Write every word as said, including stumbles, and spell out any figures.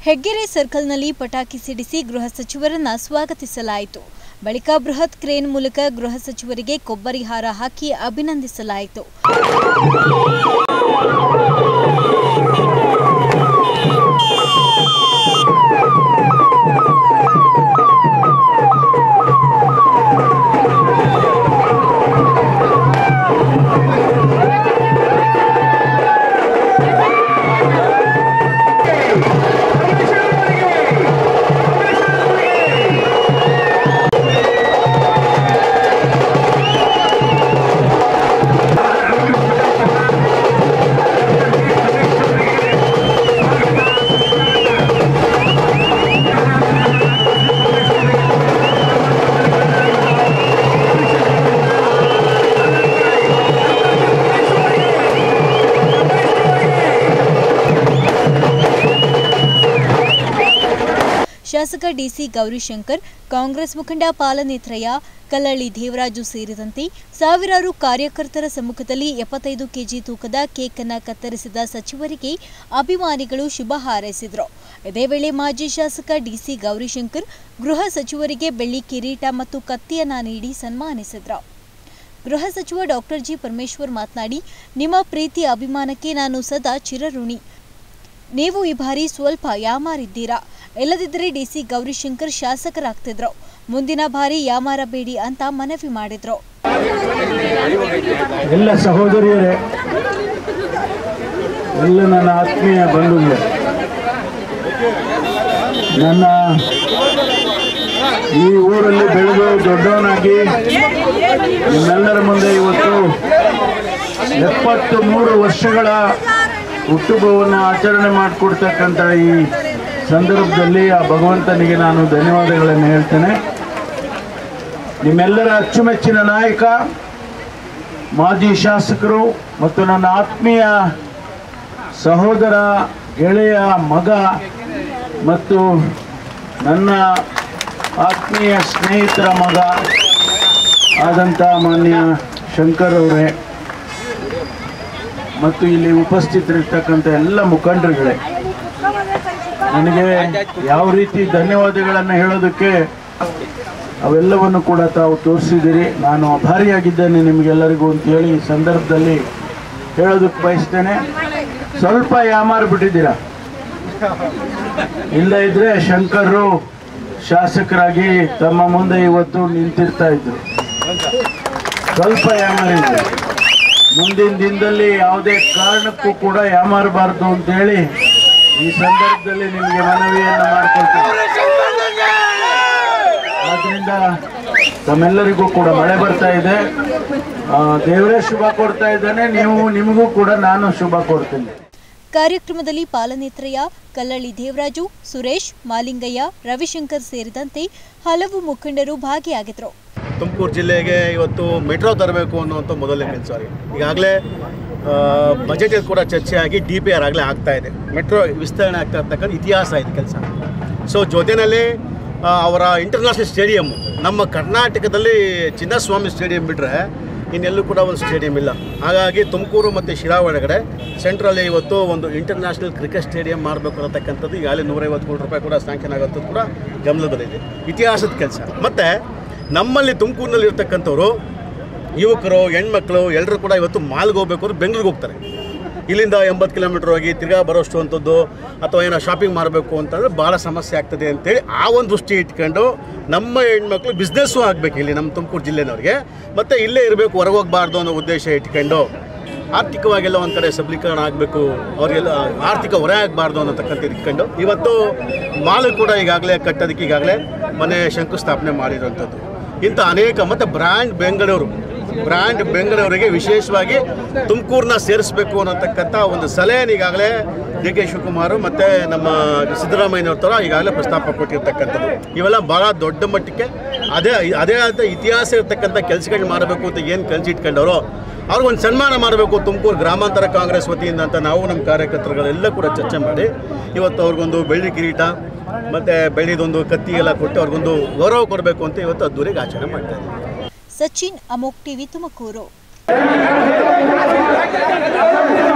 ಹೆಗ್ಗೆರೆ ಸರ್ಕಲ್ನಲ್ಲಿ ಪಟಾಕಿ ಸಿಡಿಸಿ ಗೃಹ ಸಚಿವರನ್ನ ಸ್ವಾಗತಿಸಲಾಯಿತು. ಬಳಿಕ ಬೃಹತ್ ಕ್ರೇನ್ ಮೂಲಕ ಗೃಹ ಸಚಿವರಿಗೆ ಕೊಬ್ಬರಿ ಹಾರ ಹಾಕಿ ಅಭಿನಂದಿಸಲಾಯಿತು. ಶಾಸಕ ಡಿಸಿ ಗೌರಿಶಂಕರ್, ಕಾಂಗ್ರೆಸ್ ಮುಖಂಡ ಪಾಲನೇತ್ರಯ್ಯ, ಕಲ್ಲಳ್ಳಿ ದೇವರಾಜು ಸೇರಿದಂತೆ ಸಾವಿರಾರು ಕಾರ್ಯಕರ್ತರ ಸಮ್ಮುಖದಲ್ಲಿ ಎಪ್ಪತ್ತೈದು ಕೆಜಿ ತೂಕದ ಕೇಕ್ ಅನ್ನು ಕತ್ತರಿಸಿದ ಸಚಿವರಿಗೆ ಅಭಿಮಾನಿಗಳು ಶುಭ ಹಾರೈಸಿದರು. ಇದೇ ವೇಳೆ ಮಾಜಿ ಶಾಸಕ ಡಿಸಿ ಗೌರಿಶಂಕರ್ ಗೃಹ ಸಚಿವರಿಗೆ ಬೆಳ್ಳಿ ಕಿರೀಟ ಮತ್ತು ಕತ್ತಿಯನ್ನ ನೀಡಿ ಸನ್ಮಾನಿಸಿದರು. ಗೃಹ ಸಚಿವ ಡಾಕ್ಟರ್ ಜಿ ಪರಮೇಶ್ವರ್ ಮಾತನಾಡಿ, ನಿಮ್ಮ ಪ್ರೀತಿ ಅಭಿಮಾನಕ್ಕೆ ನಾನು ಸದಾ ಚಿರಋಣಿ. ನೀವು ಈ ಬಾರಿ ಸ್ವಲ್ಪ ಯಾಮಾರಿದ್ದೀರಾ, ಇಲ್ಲದಿದ್ದರೆ ಡಿಸಿ ಗೌರಿಶಂಕರ್ ಶಾಸಕರಾಗ್ತಿದ್ರು. ಮುಂದಿನ ಬಾರಿ ಯಾಮಾರಬೇಡಿ ಅಂತ ಮನವಿ ಮಾಡಿದ್ರು. ಎಲ್ಲ ಸಹೋದರಿಯರೇ, ಎಲ್ಲ ನನ್ನ ಆತ್ಮೀಯ ಬಂಧುಗಳೇ, ನನ್ನ ಈ ಊರಲ್ಲಿ ಬೆಳೆದು ದೊಡ್ಡವನಾಗಿ ನಿಮ್ಮೆಲ್ಲರ ಮುಂದೆ ಇವತ್ತು ಎಪ್ಪತ್ತು ಮೂರು ವರ್ಷಗಳ ಹುಟ್ಟುಹಬ್ಬವನ್ನು ಆಚರಣೆ ಮಾಡಿಕೊಡ್ತಕ್ಕಂಥ ಈ ಸಂದರ್ಭದಲ್ಲಿ ಆ ಭಗವಂತನಿಗೆ ನಾನು ಧನ್ಯವಾದಗಳನ್ನು ಹೇಳ್ತೇನೆ. ನಿಮ್ಮೆಲ್ಲರ ಅಚ್ಚುಮೆಚ್ಚಿನ ನಾಯಕ, ಮಾಜಿ ಶಾಸಕರು ಮತ್ತು ನನ್ನ ಆತ್ಮೀಯ ಸಹೋದರ, ಗೆಳೆಯ, ಮಗ ಮತ್ತು ನನ್ನ ಆತ್ಮೀಯ ಸ್ನೇಹಿತರ ಮಗ ಆದಂಥ ಮಾನ್ಯ ಶಂಕರ್ ಅವರೇ ಮತ್ತು ಇಲ್ಲಿ ಉಪಸ್ಥಿತರಿರ್ತಕ್ಕಂಥ ಎಲ್ಲ ಮುಖಂಡರುಗಳೇ, ನನಗೆ ಯಾವ ರೀತಿ ಧನ್ಯವಾದಗಳನ್ನು ಹೇಳೋದಕ್ಕೆ ಅವೆಲ್ಲವನ್ನು ಕೂಡ ತಾವು ತೋರಿಸಿದ್ದೀರಿ. ನಾನು ಆಭಾರಿಯಾಗಿದ್ದೇನೆ ನಿಮಗೆಲ್ಲರಿಗೂ ಅಂತೇಳಿ ಈ ಸಂದರ್ಭದಲ್ಲಿ ಹೇಳೋದಕ್ಕೆ ಬಯಸ್ತೇನೆ. ಸ್ವಲ್ಪ ಯಾಮಾರು ಬಿಟ್ಟಿದ್ದೀರಾ, ಇಲ್ಲ ಇದ್ರೆ ಶಂಕರರು ಶಾಸಕರಾಗಿ ತಮ್ಮ ಮುಂದೆ ಇವತ್ತು ನಿಂತಿರ್ತಾ ಇದ್ರು. ಸ್ವಲ್ಪ ಯಾಮಾರಿದ್ರು. ಮುಂದಿನ ದಿನದಲ್ಲಿ ಯಾವುದೇ ಕಾರಣಕ್ಕೂ ಕೂಡ ಯಾಮಾರಬಾರ್ದು ಅಂತೇಳಿ ಈ ಸಂದರ್ಭದಲ್ಲಿ ನಿಮಗೆ ಮನವಿಯನ್ನು ಮಾಡಿಕೊಳ್ತೇನೆ. ಆದ್ರಿಂದ ತಮ್ಮೆಲ್ಲರಿಗೂ ಕೂಡ ಮಳೆ ಬರ್ತಾ ಇದೆ, ದೇವರೇ ಶುಭ ಕೊಡ್ತಾ ಇದ್ದಾನೆ, ನೀವು ನಿಮಗೂ ಕೂಡ ನಾನು ಶುಭ ಕೊಡ್ತೇನೆ. ಕಾರ್ಯಕ್ರಮದಲ್ಲಿ ಪಾಲನೇತ್ರಯ್ಯ, ಕಲ್ಲಳ್ಳಿ ದೇವರಾಜು, ಸುರೇಶ್, ಮಾಲಿಂಗಯ್ಯ, ರವಿಶಂಕರ್ ಸೇರಿದಂತೆ ಹಲವು ಮುಖಂಡರು ಭಾಗಿಯಾಗಿದ್ದರು. ತುಮಕೂರು ಜಿಲ್ಲೆಗೆ ಇವತ್ತು ಮೆಟ್ರೋ ತರಬೇಕು ಅನ್ನುವಂಥ ಮೊದಲನೇ ಕೆಲಸ. ಈಗಾಗಲೇ ಬಜೆಟ್ ಕೂಡ ಚರ್ಚೆ ಆಗಿ ಡಿ ಪಿ ಆರ್ ಆಗಲೇ ಆಗ್ತಾ ಇದೆ. ಮೆಟ್ರೋ ವಿಸ್ತರಣೆ ಆಗ್ತಾ ಇರ್ತಕ್ಕಂಥ ಇತಿಹಾಸ ಇದೆ ಕೆಲಸ. ಸೊ ಜೊತೆಯಲ್ಲಿ ಅವರ ಇಂಟರ್ನ್ಯಾಷನಲ್ ಸ್ಟೇಡಿಯಮ್ಮು, ನಮ್ಮ ಕರ್ನಾಟಕದಲ್ಲಿ ಚಿನ್ನಸ್ವಾಮಿ ಸ್ಟೇಡಿಯಂ ಬಿಟ್ಟರೆ ಇನ್ನೆಲ್ಲೂ ಕೂಡ ಒಂದು ಸ್ಟೇಡಿಯಂ ಇಲ್ಲ. ಹಾಗಾಗಿ ತುಮಕೂರು ಮತ್ತು ಶಿರಾ ಒಳಗಡೆ ಸೆಂಟ್ರಲ್ಲಿ ಇವತ್ತು ಒಂದು ಇಂಟರ್ನ್ಯಾಷನಲ್ ಕ್ರಿಕೆಟ್ ಸ್ಟೇಡಿಯಂ ಮಾಡಬೇಕು ಅನ್ನತಕ್ಕಂಥದ್ದು ಈಗಾಗಲೇ ನೂರೈವತ್ತು ಕೋಟಿ ರೂಪಾಯಿ ಕೂಡ ಸ್ಯಾಂಕ್ಷನ್ ಆಗೋಂಥದ್ದು ಕೂಡ ಗಮನದಲ್ಲಿದೆ. ಇತಿಹಾಸದ ಕೆಲಸ. ಮತ್ತು ನಮ್ಮಲ್ಲಿ ತುಮಕೂರಿನಲ್ಲಿ ಇರ್ತಕ್ಕಂಥವ್ರು ಯುವಕರು, ಹೆಣ್ಮಕ್ಳು ಎಲ್ಲರೂ ಕೂಡ ಇವತ್ತು ಮಾಲ್ಗೆ ಹೋಗ್ಬೇಕು ಅಂದ್ರೆ ಬೆಂಗಳೂರಿಗೆ ಹೋಗ್ತಾರೆ. ಇಲ್ಲಿಂದ ಎಂಬತ್ತು ಕಿಲೋಮೀಟ್ರ್ ಹೋಗಿ ತಿರ್ಗಾ ಬರೋಷ್ಟು ಅಂಥದ್ದು ಅಥವಾ ಏನೋ ಶಾಪಿಂಗ್ ಮಾಡಬೇಕು ಅಂತಂದರೆ ಭಾಳ ಸಮಸ್ಯೆ ಆಗ್ತದೆ ಅಂತೇಳಿ ಆ ಒಂದು ದೃಷ್ಟಿ ಇಟ್ಕೊಂಡು ನಮ್ಮ ಹೆಣ್ಮಕ್ಳು ಬಿಸ್ನೆಸ್ಸು ಆಗಬೇಕು ಇಲ್ಲಿ ನಮ್ಮ ತುಮಕೂರು ಜಿಲ್ಲೆನವ್ರಿಗೆ, ಮತ್ತು ಇಲ್ಲೇ ಇರಬೇಕು, ಹೊರಗೆ ಹೋಗಬಾರ್ದು ಅನ್ನೋ ಉದ್ದೇಶ ಇಟ್ಕೊಂಡು ಆರ್ಥಿಕವಾಗೆಲ್ಲ ಒಂದು ಕಡೆ ಸಬಲೀಕರಣ ಆಗಬೇಕು, ಅವರಿಗೆಲ್ಲ ಆರ್ಥಿಕ ಹೊರೆ ಆಗಬಾರ್ದು ಅನ್ನೋತಕ್ಕಂಥ ಇಟ್ಕೊಂಡು ಇವತ್ತು ಮಾಲು ಕೂಡ ಈಗಾಗಲೇ ಕಟ್ಟೋದಕ್ಕೆ ಈಗಾಗಲೇ ಮನೆ ಶಂಕುಸ್ಥಾಪನೆ ಮಾಡಿರೋಂಥದ್ದು. ಇಂಥ ಅನೇಕ ಮತ್ತು ಬ್ರ್ಯಾಂಡ್ ಬೆಂಗಳೂರು ಬ್ರ್ಯಾಂಡ್ ಬೆಂಗಳೂರಿಗೆ ವಿಶೇಷವಾಗಿ ತುಮಕೂರನ್ನ ಸೇರಿಸಬೇಕು ಅನ್ನೋತಕ್ಕಂಥ ಒಂದು ಸಲಹೆಯನ್ನು ಈಗಾಗಲೇ ಡಿ ಕೆ ಶಿವಕುಮಾರ್ ಮತ್ತು ನಮ್ಮ ಸಿದ್ದರಾಮಯ್ಯನವ್ರ ಥರ ಈಗಾಗಲೇ ಪ್ರಸ್ತಾಪ ಕೊಟ್ಟಿರ್ತಕ್ಕಂಥದ್ದು. ಇವೆಲ್ಲ ಭಾಳ ದೊಡ್ಡ ಮಟ್ಟಕ್ಕೆ ಅದೇ ಅದೇ ಆದ ಇತಿಹಾಸ ಇರ್ತಕ್ಕಂಥ ಕೆಲಸಗಳನ್ನ ಮಾಡಬೇಕು ಅಂತ ಏನು ಕನಸಿಟ್ಕೊಂಡವರು ಅವ್ರಿಗೊಂದು ಸನ್ಮಾನ ಮಾಡಬೇಕು ತುಮಕೂರು ಗ್ರಾಮಾಂತರ ಕಾಂಗ್ರೆಸ್ ವತಿಯಿಂದ ಅಂತ ನಾವು ನಮ್ಮ ಕಾರ್ಯಕರ್ತರುಗಳೆಲ್ಲ ಕೂಡ ಚರ್ಚೆ ಮಾಡಿ ಇವತ್ತು ಅವ್ರಿಗೊಂದು ಬೆಳ್ಳಿ ಕಿರೀಟ ಮತ್ತು ಬೆಳ್ಳಿದೊಂದು ಕತ್ತಿ ಎಲ್ಲ ಕೊಟ್ಟು ಅವ್ರಿಗೊಂದು ಗೌರವ ಕೊಡಬೇಕು ಅಂತ ಇವತ್ತು ಅದ್ದೂರಿಗೆ ಆಚರಣೆ ಮಾಡ್ತಾ ಇದ್ದೀವಿ. ಸಚಿನ್, ಅಮೋಕ್ ಟಿವಿ, ತುಮಕೂರು.